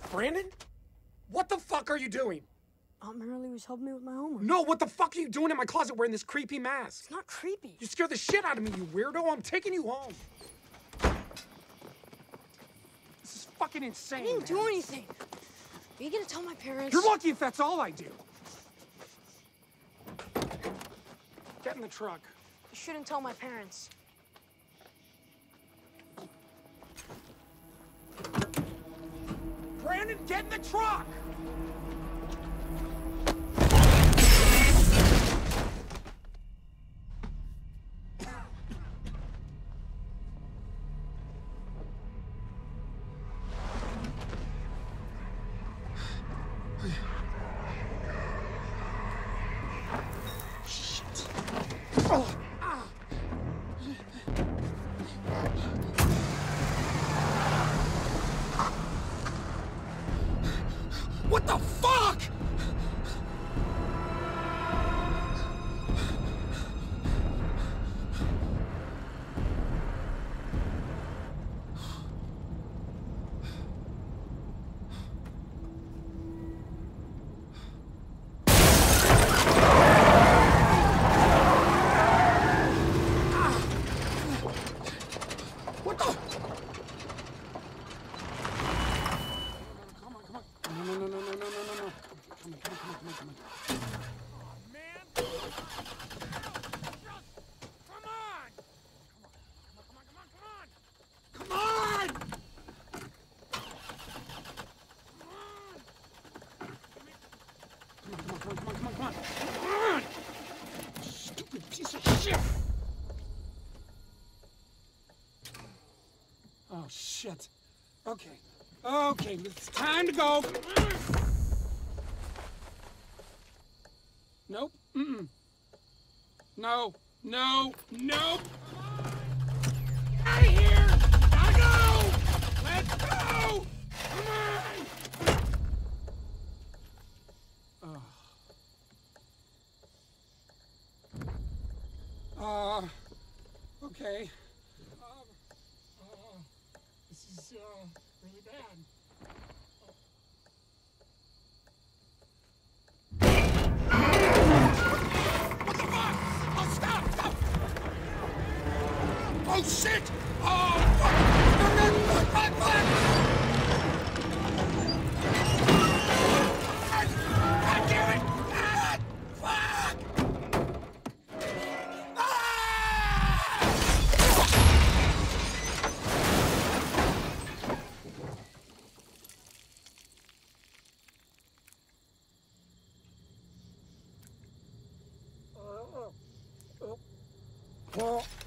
Brandon? What the fuck are you doing? Aunt Marilee was helping me with my homework. No, what the fuck are you doing in my closet wearing this creepy mask? It's not creepy. You scared the shit out of me, you weirdo. I'm taking you home. This is fucking insane. I didn't do anything. Are you gonna tell my parents? You're lucky if that's all I do. Get in the truck. I shouldn't tell my parents. Brandon, get in the truck! Shit. Oh. What the fuck? What the? Come on! Stupid piece of shit! Oh, shit. Okay. Okay, it's time to go. Nope. Mm-mm. No. No. Nope. Out of here! Gotta go! Let's go! Come on! Okay. This is, really bad. What the fuck? Oh, stop! Oh, shit! Oh, fuck! Fuck! God damn it! Ah, fuck! Well,